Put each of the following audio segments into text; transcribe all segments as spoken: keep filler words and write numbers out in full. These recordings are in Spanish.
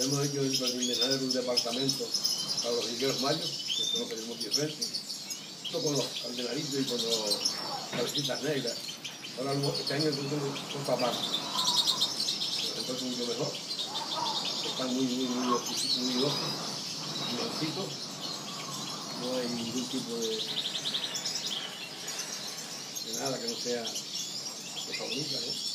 hemos hecho dentro del invernadero un departamento para los indios mayos, que eso lo tenemos diferente, esto con los cardenalitos y con los cabecitas negras. Ahora este año son papás, entonces mucho mejor, están muy, muy, muy dóciles, muy dóciles, no hay ningún tipo de, de nada que no sea cosa bonita, ¿no?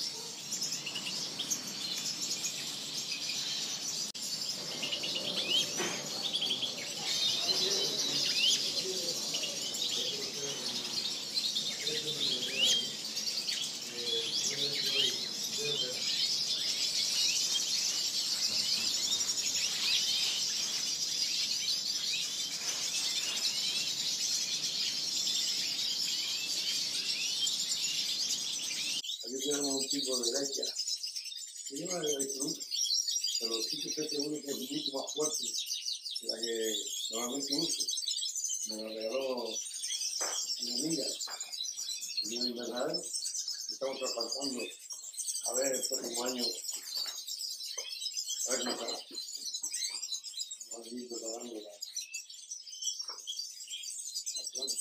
Aquí tenemos un tipo de leche, que yo no había visto nunca, pero sí que este uno que es mucho más fuerte que la que normalmente uso. Me lo regaló una amiga, en un invernadero. Estamos trasplantando a ver el próximo año, a ver cómo está. Vamos a ir preparando la, la planta.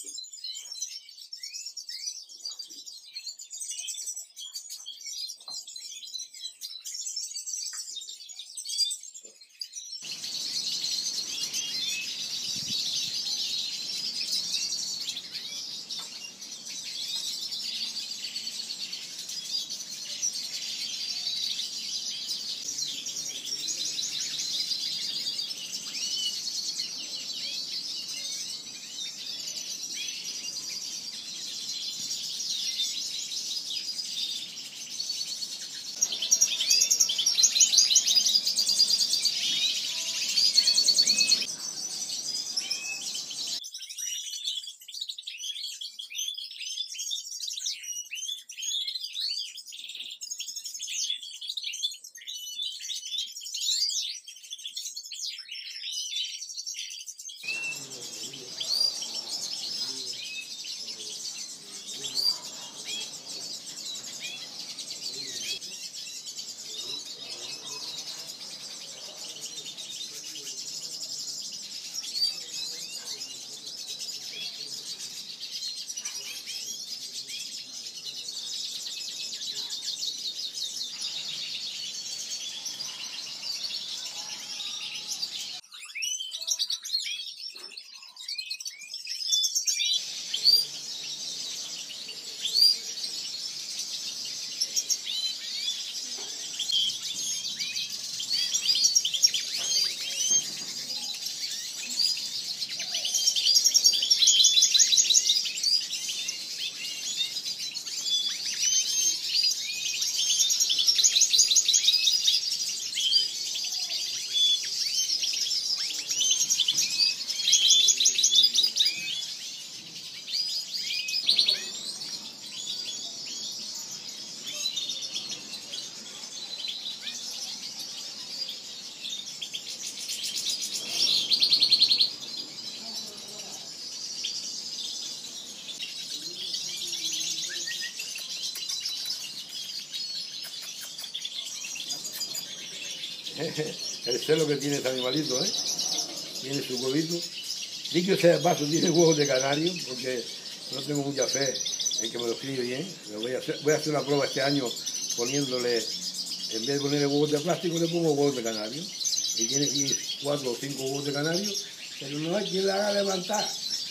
El celo que tiene este animalito, ¿eh? Tiene su huevito. Dicho sea de paso, tiene huevos de canario, porque no tengo mucha fe en que me lo escribe bien. Lo voy, a hacer, voy a hacer una prueba este año poniéndole, en vez de ponerle huevos de plástico, le pongo huevos de canario. Y tiene aquí cuatro o cinco huevos de canario, pero no hay quien la haga levantar.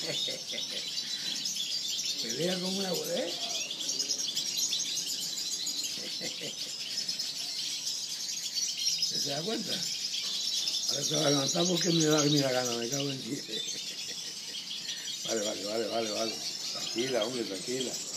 Pelea como una hueá, ¿eh? ¿Se da cuenta? Ahora se va a levantar porque me da mi gana, me cago en ti. Vale, vale, vale, vale, vale. Tranquila, hombre, tranquila.